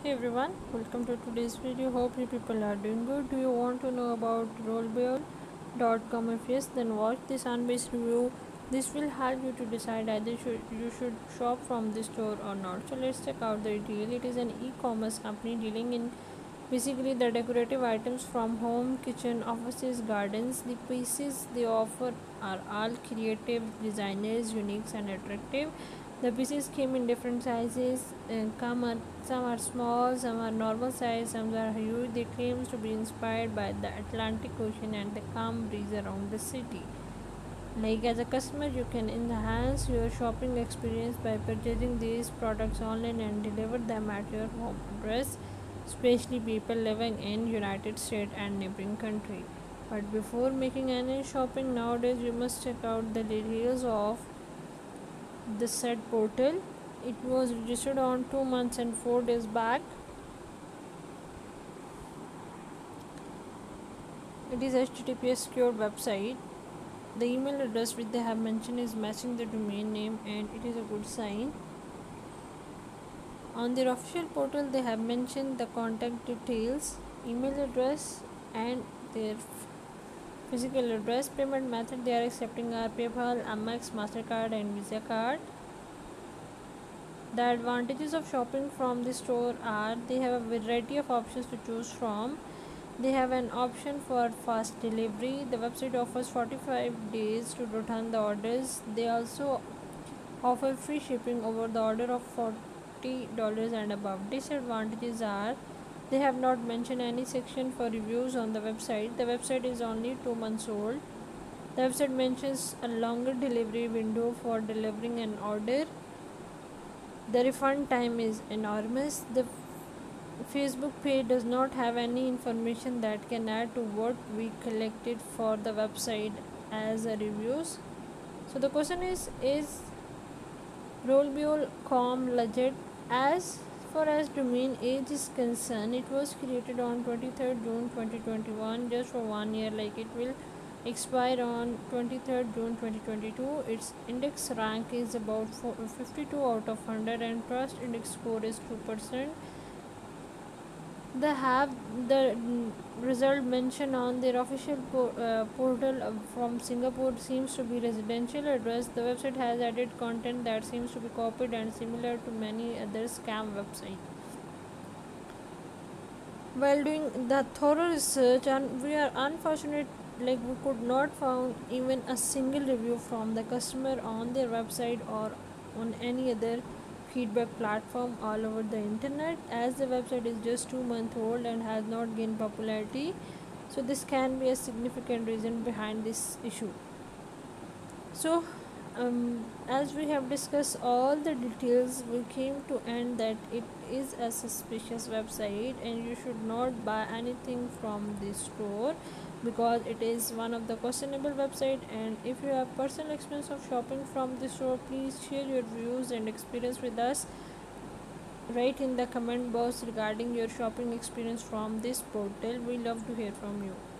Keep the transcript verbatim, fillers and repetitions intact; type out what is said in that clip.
Hey everyone, welcome to today's video. Hope you people are doing good. Do you want to know about rollbeol dot com? If yes, then watch this unbiased review. This will help you to decide either should, you should shop from this store or not. So let's check out the detail. It is an e-commerce company dealing in basically the decorative items from home, kitchen, offices, gardens. The pieces they offer are all creative, designers, unique and attractive. The pieces came in different sizes. Uh, come are, some are small, some are normal size, some are huge. They claims to be inspired by the Atlantic Ocean and the calm breeze around the city. Like as a customer, you can enhance your shopping experience by purchasing these products online and deliver them at your home address, especially people living in United States and neighboring country. But before making any shopping nowadays, you must check out the details of the said portal. It was registered on two months and four days back. It is H T T P S secure website. The email address which they have mentioned is matching the domain name, and it is a good sign. On their official portal, they have mentioned the contact details, email address, and their physical address. Payment method they are accepting are PayPal, Amex, Mastercard, and Visa card. The advantages of shopping from the store are they have a variety of options to choose from. They have an option for fast delivery. The website offers forty-five days to return the orders. They also offer free shipping over the order of forty dollars and above. Disadvantages are they have not mentioned any section for reviews on the website. The website is only two months old. The website mentions a longer delivery window for delivering an order. The refund time is enormous. The Facebook page does not have any information that can add to what we collected for the website as a reviews. So the question is is rollbeol dot com legit? As far as domain age is concerned, it was created on twenty-third June twenty twenty-one, just for one year. Like it will expire on twenty-third June twenty twenty-two. Its index rank is about fifty-two out of one hundred and trust index score is two percent. They have the result mentioned on their official po- uh, portal uh, from Singapore seems to be residential address. The website has added content that seems to be copied and similar to many other scam websites. While doing the thorough research, and we are unfortunate, like we could not found even a single review from the customer on their website or on any other feedback platform all over the internet, as the website is just two months old and has not gained popularity. So this can be a significant reason behind this issue. So um, as we have discussed all the details, we came to end that it is a suspicious website and you should not buy anything from this store because it is one of the questionable website. And if you have personal experience of shopping from this store, please share your views and experience with us. Write in the comment box regarding your shopping experience from this portal. We love to hear from you.